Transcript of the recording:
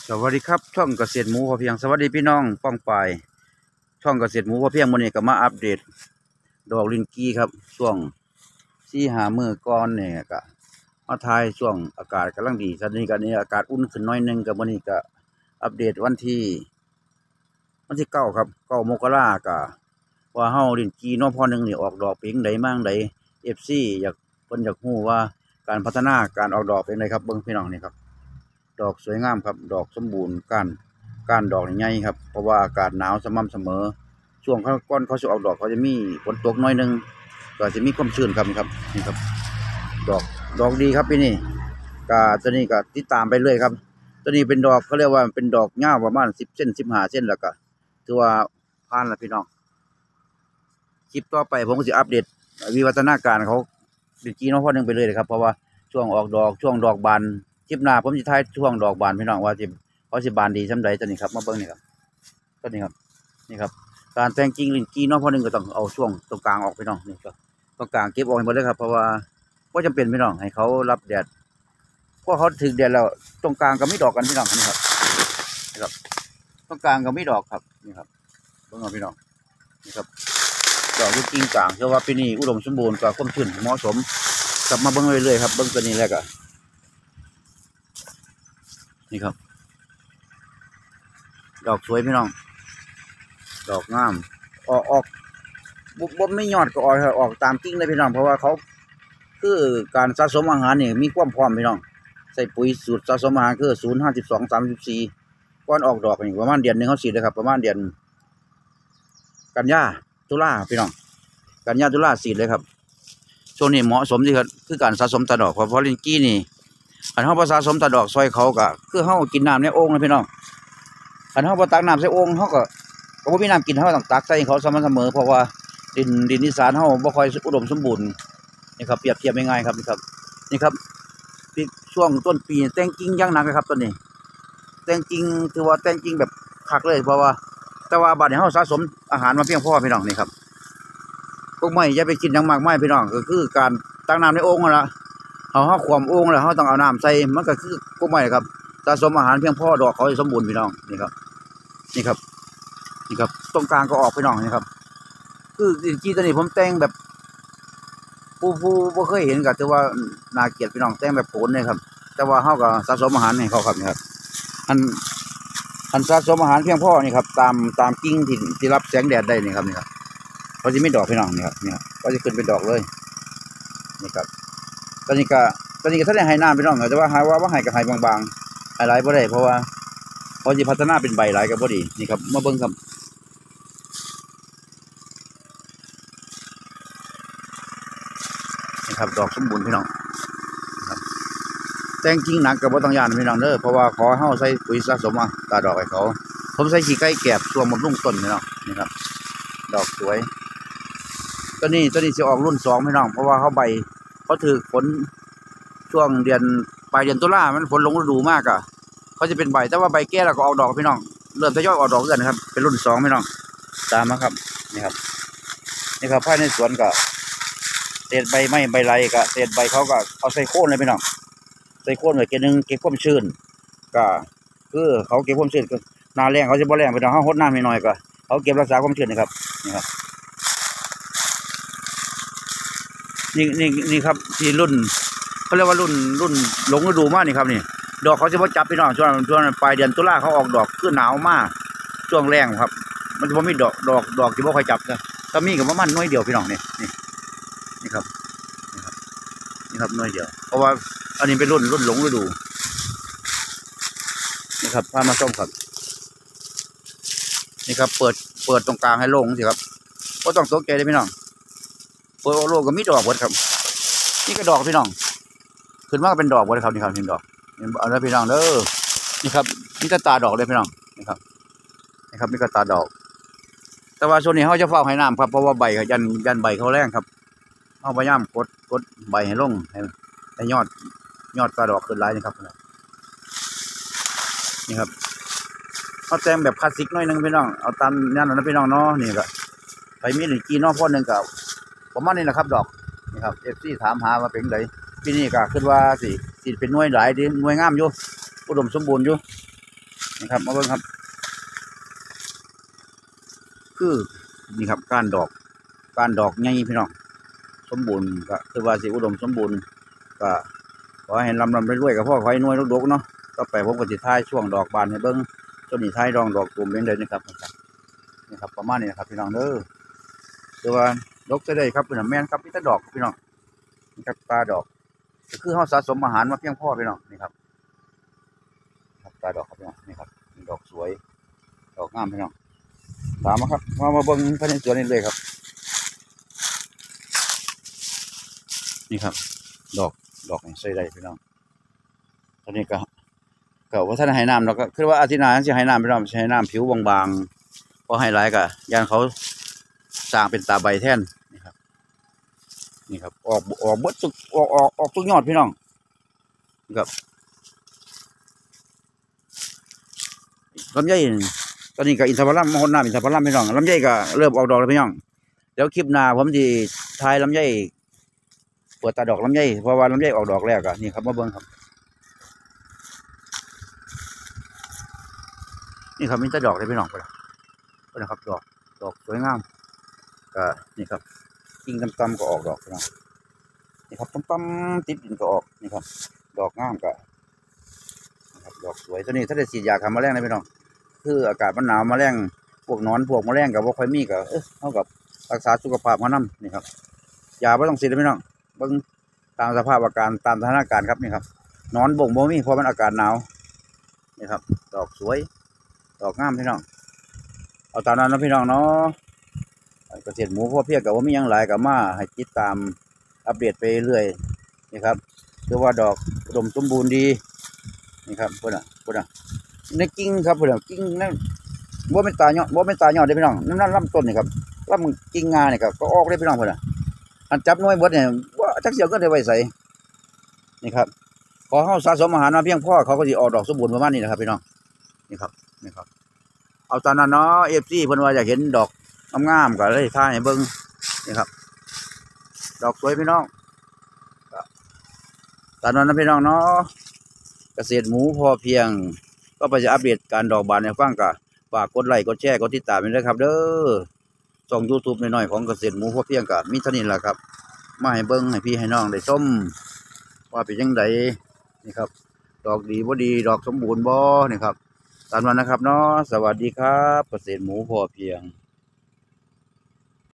สวัสดีครับช่องเกษตรหมูพอเพียงสวัสดีพี่น้องป้องปายช่องเกษตรหมูพอเพียงมื้อนี้ก็มาอัปเดตดอกลิ้นกี้ครับช่วง4-5มื้อก่อนเนี่ยก็มาถ่ายช่วงอากาศกำลังดีตอนนี้ก็นี่อากาศอุ่นขึ้นหน่อยนึงก็มื้อนี้ก็อัปเดตวันที่9ครับ9มกราคมก็ว่าเฮาลิ้นกี้น้อพอหนึงนี่ออกดอกเป็นจั่งใดมาจั่งใด FC อยากเพิ่นอยากฮู้ว่าการพัฒนาการออกดอกเป็นจั่งใดครับเบิ่งพี่น้องนี่ครับดอกสวยงามครับดอกสมบูรณ์ก้านดอกนี่ใหญ่ครับเพราะว่าอากาศหนาวสม่ำเสมอช่วงเขาก่อนเขาสิออกดอกเขาจะมีฝนตกน้อยนึงก็จะมีความชื้นครับนี่ครับดอกดีครับปีนี้ก็ตัวนี้ก็ติดตามไปเรื่อยครับตัวนี้เป็นดอกเขาเรียกว่าเป็นดอกยาวประมาณ10 เซน15 เซนแล้วก็ถือว่าผ่านแล้วพี่น้องคลิปต่อไปผมก็สิอัปเดตวิวัฒนาการเขาดินจีน้องพ่อหนึงไปเลยครับเพราะว่าช่วงออกดอกช่วงดอกบานคลิปหน้าผมสิถ่ายช่วงดอกบานพี่น้องว่าเขาสิบานดีส่ำใดตัวนี้ครับมาเบิ่งนี่ครับตัวนี้ครับนี่ครับการแต่งกิ่งลิ้นจีน้องพ่อหนึงก็ต้องเอาช่วงตรงกลางออกพี่น้องนี่ก็ตรงกลางเก็บออกให้หมดเลยครับเพราะว่าบ่จำเป็นพี่น้องให้เขารับแดดพอเขาถึงแดดแล้วตรงกลางก็มีดอกกันพี่น้องนี่ครับตรงกลางก็มีดอกครับนี่ครับเบิ่งเอาพี่น้องนี่ครับดอกลูกกิ่งกลางเชื่อว่าปีนี้อุดมสมบูรณ์กับความชื้นเหมาะสมกลับมาเบิ่งเรื่อยๆครับเบิ่งตัวนี้แล้วก็นี่ครับดอกสวยพี่น้องดอกงามออกบ่ไม่ยอดก็ออกตามกิ่งเลยพี่น้องเพราะว่าเขาคือการสะสมอาหารนี่มีความพร้อมพี่น้องใส่ปุ๋ยสูตรสะสมอาหารคือ0 52 34ก่อนออกดอกนี่ประมาณเดือนนึงเขาฉีดเลยครับประมาณเดือนกันยาตุลาพี่น้องกันยาตุลาฉีดเลยครับช่วงนี้เหมาะสมที่คือการสะสมตาดอกเพราะลิ้นกี้นี่คันเฮาบ่สะสมตาดอกซอยเขาก็คือเฮากินน้ำในโอ่งนะพี่น้องคันเฮาบ่ตักน้ำใส่โอ่งเฮาก็บ่มีน้ำกินเฮาต้องตักใส่เขาสม่ำเสมอเพราะว่าดินอีสานเฮาบ่ค่อยอุดมสมบูรณ์นี่ครับเปรียบเทียบง่ายๆครับนี่ครับปีช่วงต้นปีแต่งกิ่งอย่างหนักเลยครับต้นนี้แต่งกิ่งถือว่าแต่งกิ่งแบบคักเลยเพราะว่าแต่ว่าบัดนี้เฮาสะสมอาหารมาเพียงพอพี่น้องนี่ครับพวกไม่อย่าไปกินหยังมากมายพี่น้องก็คือการตักน้ำในโอ่งนั่นล่ะเฮาขวมโอ่งแล้วเฮาต้องเอาน้ำใส่มันก็คือพวกไม่ครับสะสมอาหารเพียงพอดอกเขาจะสมบูรณ์พี่น้องนี่ครับนี่ครับตรงกลางก็ออกพี่น้องนี่ครับคือจีตัวนี้ผมแต่งแบบผู้บ่เคยเห็นก็ถือว่าน่าเกลียดพี่น้องแต่งแบบโผล่เลยครับแต่ว่าเฮาก็สะสมอาหารให้เขาครับนี่ครับอันสะสมอาหารเพียงพอนี่ครับตามกิ่งที่รับแสงแดดได้นี่ครับนี่ครับเขาจะไม่ดอกพี่น้องนี่ครับก็จะขึ้นเป็นดอกเลยนี่ครับตอนนี้ก็ท่านได้ให้น้ำพี่น้องแต่ว่าให้กับให้บางๆให้หลายบ่ได้เพราะว่าเขาจะพัฒนาเป็นใบหลายก็บ่ดีนี่ครับมาเบิ่งครับนี่ครับดอกสมบูรณ์พี่น้องครับแต่งกิ่งหนักก็บ่ต้องย่านพี่น้องเด้อเพราะว่าขอเฮาใส่ปุ๋ยสะสมตาดอกให้เขาผมใส่ขี้ไก่แกบช่วงบำรุงต้นพี่น้องนี่ครับดอกสวยตัวนี้สิออกรุ่น2พี่น้องเพราะว่าเขาถือฝนช่วงเดือนปลายเดือนตุลามันฝนลงฤดูมากเขาจะเป็นใบแต่ว่าใบแก่แล้วก็ออกดอกพี่น้องเริ่มทยอยออกดอกกันนะครับเป็นรุ่น2พี่น้องตามมาครับนี่ครับภายในสวนก็เศษใบไม้ใบไรก็เศษใบเขาก็เอาใส่โค่นเลยพี่น้องใส่โค่นไว้เก็บนึงเก็บความชื้นก็คือเขาเก็บความชื้นก็หน้าแรงเขาจะบ่แรงพี่น้องเขารดน้ำนิดหน่อยก็เขาเก็บรักษาความชื้นนะครับนี่ครับที่รุ่นเขาเรียกว่ารุ่นหลงฤดูมากนี่ครับนี่ดอกเขาจะมาจับพี่น้องช่วงปลายเดือนตุลาเขาออกดอกคือหนาวมากช่วงแรงครับมันจะไม่มีดอกที่บ่ค่อยจับนะถ้ามีกับมันน้อยเดียวพี่น้องนี่ครับน้อยเดียวเพราะว่าอันนี้เป็นรุ่นหลงฤดูนี่ครับพามาส้มครับนี่ครับเปิดตรงกลางให้โล่งสิครับก็ต้องตกใจเลยพี่น้องเปิดโล่งก็มีดอกหมดครับนี่ก็ดอกพี่น้องขึ้นมาก็เป็นดอกหมดเลยครับนี่ครับดอกเอาละพี่น้องเด้อนี่ครับนี่ก็ตาดอกเลยพี่น้องนี่ครับนี่ก็ตาดอกแต่ว่าช่วงนี้เขาจะเฝ้าให้น้ำครับเพราะว่าใบยันใบเขาแรงครับเขาพยายามกดใบให้ลงให้ยอดตาดอกขึ้นหลายนะครับนี่ครับเขาแต่งแบบคลาสสิกหน่อยนึงพี่น้องเอาตามนั่นนะพี่น้องเนาะนี่ก็ไปมีหนึ่งกีนอพ่อหนึ่งกับประมาณนี้นะครับดอกนี่ครับFCถามหามาเป็นไงปีนี้ก็คิดว่าสิเป็นหน่วยหลายดีหน่วยงามอยู่อุดมสมบูรณ์อยู่นี่ครับมาเบิ่งครับคือนี่ครับก้านดอกใหญ่พี่น้องสมบูรณ์ก็คือว่าสิอุดมสมบูรณ์ก็ขอให้ลำรวยๆกับพ่อขอให้หน่วยดกๆเนาะต่อไปผมก็สิท้ายช่วงดอกบานให้เบิ่งต้นนี้ท้ายดอกตูมเป็นเลยนะครับนี่ครับประมาณนี้นะครับพี่น้องเด้อคือว่าดกจะได้ครับพี่น้องแม่นครับมีแต่ดอกพี่น้องนี่ครับตาดอกก็คือเฮาสะสมอาหารมาเพียงพอพี่น้องนี่ครับครับตาดอกครับพี่น้องนี่ครับดอกสวยดอกงามพี่น้องตามมาครับมาเบิ่งภายในสวนนี่เลยครับนี่ครับดอกนี่ใส่ได้พี่น้องตอนนี้ก็ว่าท่านให้น้ำเราก็คือว่าอาทิตย์หน้าจะให้น้ำพี่น้องให้น้ำผิวบางๆพอให้หลายก็ยานเขาสร้างเป็นตาใบแทนนี่ครับออกเบิดทุกออกทุกยอดพี่น้องนี่ครับลำไยตอนนี้ก็อินทผลัมมหดน้ำอินทผลัมพี่น้องลำไยก็เริ่มออกดอกแล้วพี่น้องเดี๋ยวคลิปหน้าผมจะถ่ายลำไยเปิดตาดอกลำไยเพราะว่าลำไยออกดอกแล้วก็นี่ครับมาเบิ่งครับนี่ครับมีแต่ดอกเลยพี่น้องไปแล้วครับดอกสวยงามก็นี่ครับกิ่งต่ำๆก็ออกดอกพี่น้องนี่ครับต่ำๆติดดินก็ออกนี่ครับดอกงามก็นะครับดอกสวยตัวนี้ถ้าได้ฉีดยาฆ่าแมลงนะพี่น้องคืออากาศมันหนาวแมลงพวกนอนพวกแมลงกับว่าค่อยมีก็เท่ากับรักษาสุขภาพของน้ำนี่ครับยาไม่ต้องฉีดนะพี่น้องเบิ่งตามสภาพอาการตามสถานการณ์ครับนี่ครับนอนบ่งบ่มีเพราะมันอากาศหนาวนี่ครับดอกสวยดอกงามพี่น้องเอาตามนั้นนะพี่น้องเนาะเกษตรหมูพอเพียงกับว่ามีอย่างหลายกับมาให้ติดตามอัปเดตไปเรื่อยนี่ครับคือว่าดอกอุดมสมบูรณ์ดีนี่ครับพุ่นอ่ะในกิ่งครับพุ่นกิ่งนั่นบ่เป็นตาเนาะได้พี่น้องนั่นลำต้นนี่ครับลำกิ่งงาเนี่ยก็ออกได้พี่น้องพุ่นอันจับหน่วยบดเนี่ยว่าจักเสียวก็ได้ไว้ใส่นี่ครับพอเฮาสะสมอาหารมาเพียงพอเขาก็สิออกดอกสมบูรณ์ประมาณนี้นะครับพี่น้องนี่ครับเอาตอนนั้นเนาะ FC เพิ่นว่าอยากเห็นดอกงามๆก็เลยถ่ายให้เบิ่งนี่ครับดอกสวยพี่น้องตอนนั้นนะพี่น้องเนาะเกษตรหมูพอเพียงก็ไปจะอัปเดตการดอกบานให้ฟังก็ฝากกดไลค์กดแชร์กดติดตามด้วยครับเด้อช่อง YouTube น้อยๆของเกษตรหมูพอเพียงก็มีเท่านี้แหละครับมาให้เบิ่งให้พี่ให้น้องได้ชมว่าเป็นจังไดนี่ครับดอกดีบ่ดีดอกสมบูรณ์บ่นี่ครับตามนั้นนะครับเนาะสวัสดีครับเกษตรหมูพอเพียง